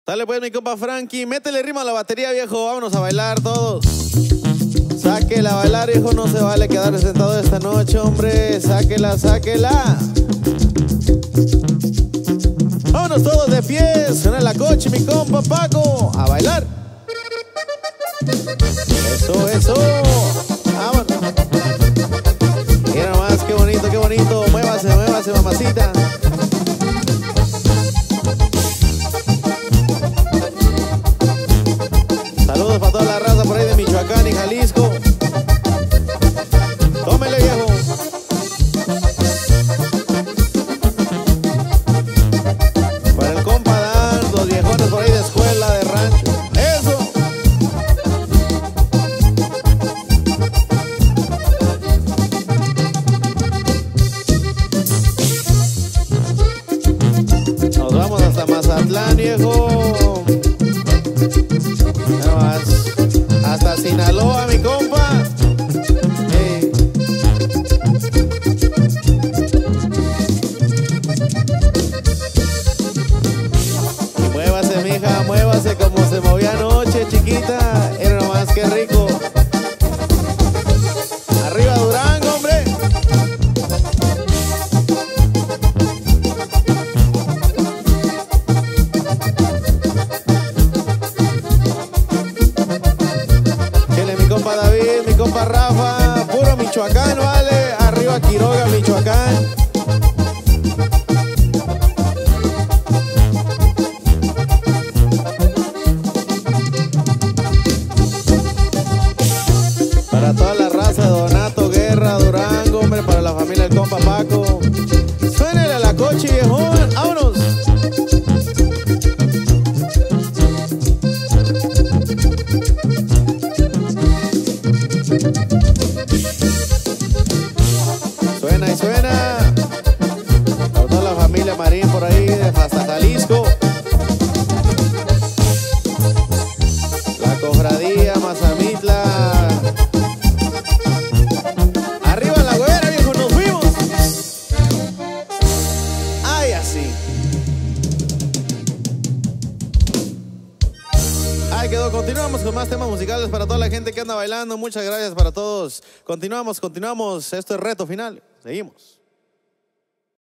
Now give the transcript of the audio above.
Dale pues mi compa Frankie, métele ritmo a la batería, viejo, vámonos a bailar todos. Sáquela a bailar, viejo, no se vale quedar sentado esta noche, hombre. Sáquela, sáquela. Vámonos todos de pie, suena la coche, mi compa Paco, a bailar. Eso, eso. Vámonos. Mira nomás, qué bonito, qué bonito. Muévase, muévase, mamacita. Saludos para toda la raza por ahí de Michoacán y Jalisco. Tómele, viejo. Para el compa Dan, los viejones por ahí de escuela, de rancho. Eso. Nos vamos hasta Mazatlán, viejo. Hasta Sinaloa, mi compa. Hey. Y muévase, mija, muévase como se movía anoche, chiquita. Era nomás que rico. Arriba Durango, hombre. Mi compa David, mi compa Rafa, puro Michoacán, vale, arriba Quiroga, Michoacán. Para toda la raza de Donato, Guerra, Durango, hombre, para la familia del compa Paco. Suénele a la coche, viejón, vámonos. Suena y suena. Por toda la familia Marín por ahí, hasta Jalisco. La cofradía, Mazamitla. Arriba la güera, viejo, nos fuimos. Ay, así. Ahí quedó, continuamos con más temas musicales para toda la gente que anda bailando. Muchas gracias para todos. Continuamos, continuamos. Esto es Reto Final. Seguimos.